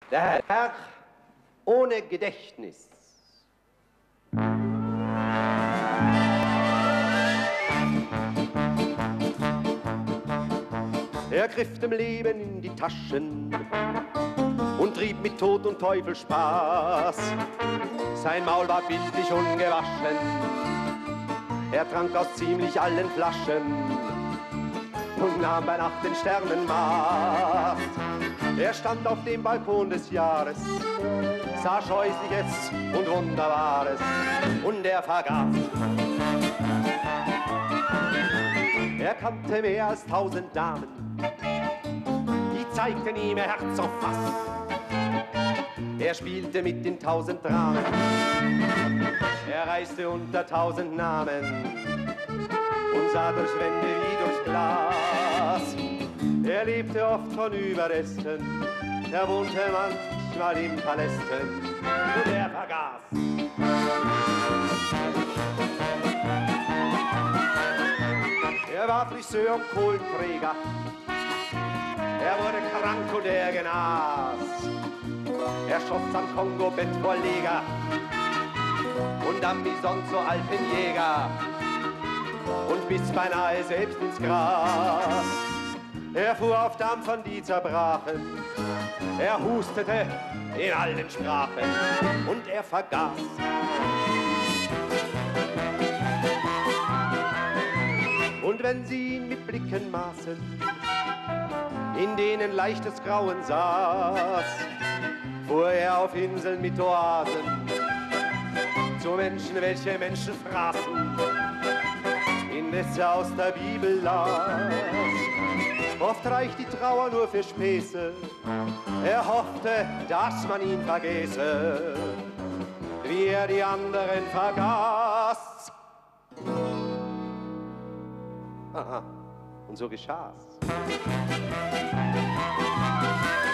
Der Herr ohne Gedächtnis. Er griff dem Leben in die Taschen und trieb mit Tod und Teufel Spaß. Sein Maul war bildlich ungewaschen, er trank aus ziemlich allen Flaschen und nahm bei Nacht den Sternenmast. Er stand auf dem Balkon des Jahres, sah Scheußliches und Wunderbares und er vergaß. Er kannte mehr als 1000 Damen, die zeigten ihm ihr Herz auf Fass. Er spielte mit den 1000 Dramen, er reiste unter 1000 Namen und sah durch Wände wie durch Glas. Er lebte oft von Überresten, er wohnte manchmal in Palästen und er vergaß. Er war Friseur und Kohlenträger, er wurde krank und er genas. Er schoss am Kongo-Bettvorleger und am Bisonzo Alpenjäger und biss beinahe selbst ins Gras. Er fuhr auf Dampfern, die zerbrachen, er hustete in allen Sprachen und er vergaß. Und wenn sie ihn mit Blicken maßen, in denen leichtes Grauen saß, fuhr er auf Inseln mit Oasen zu Menschen, welche Menschen fraßen, indes er aus der Bibel las. Oft reicht die Trauer nur für Späße, er hoffte, dass man ihn vergesse, wie er die anderen vergaß. Aha, und so geschah's.